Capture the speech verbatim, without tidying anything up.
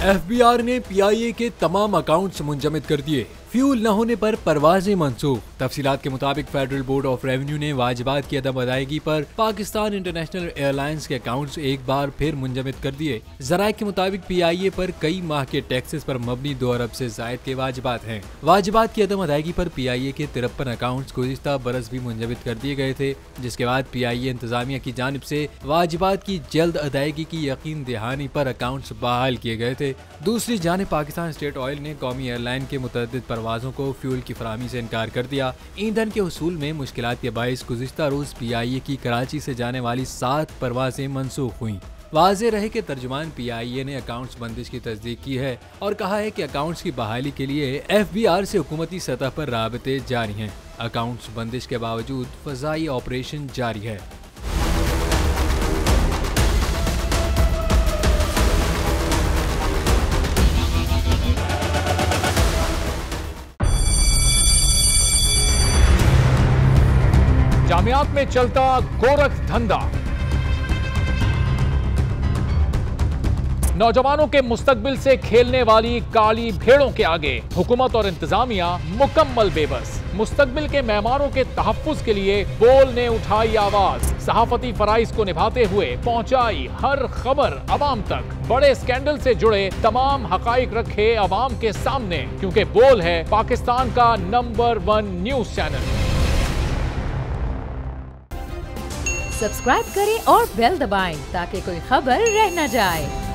F B R ने P I A के तमाम अकाउंट्स मुंजमद कर दिए। फ्यूल न होने पर परवाजें मंसूख। तफसीलात के मुताबिक फेडरल बोर्ड ऑफ रेवेन्यू ने वाजिबात की अदम अदायगी पर पाकिस्तान इंटरनेशनल एयरलाइंस के अकाउंट्स एक बार फिर मुंजमद कर दिए। जराये के मुताबिक पी आई ए पर कई माह के टैक्सेस पर मबनी दो अरब से जायद के वाजिबात हैं। वाजिबात की अदम अदायगी पर पी आई ए के तिरपन अकाउंट्स गुज़िश्ता बरस भी मुंजमद कर दिए गए थे, जिसके बाद पी आई ए इंतजामिया की जानिब से वाजिबात की जल्द अदायगी की यकीन दहानी पर अकाउंट्स बहाल किए गए थे। दूसरी जानिब पाकिस्तान स्टेट ऑयल ने कौमी एयरलाइन के मुतअद्दिद परवाजों को फ्यूल की फराहमी से इनकार कर दिया। ईंधन के उसूल में मुश्किलात के बाइस गुज़िश्ता रोज पी आई ए की कराची से जाने वाली सात परवाजें मनसूख हुई। वाज़ेह रहे कि तर्जुमान पी आई ए ने अकाउंट्स बंदिश की तस्दीक की है और कहा है कि अकाउंट्स की बहाली के लिए एफ बी आर से हुकूमती सतह पर राबते जारी हैं। अकाउंट्स बंदिश के बावजूद फज़ाई ऑपरेशन जारी है। जामियात में चलता गोरख धंधा, नौजवानों के मुस्तकबिल से खेलने वाली काली भेड़ों के आगे हुकूमत और इंतजामिया मुकम्मल बेबस। मुस्तकबिल के मेहमानों के तहफ्फुज के लिए बोल ने उठाई आवाज, सहाफती फराइज को निभाते हुए पहुंचाई हर खबर अवाम तक। बड़े स्कैंडल से जुड़े तमाम हकाइक रखे अवाम के सामने, क्योंकि बोल है पाकिस्तान का number one news channel. Subscribe करें और बेल दबाएं ताकि कोई खबर रह न जाए।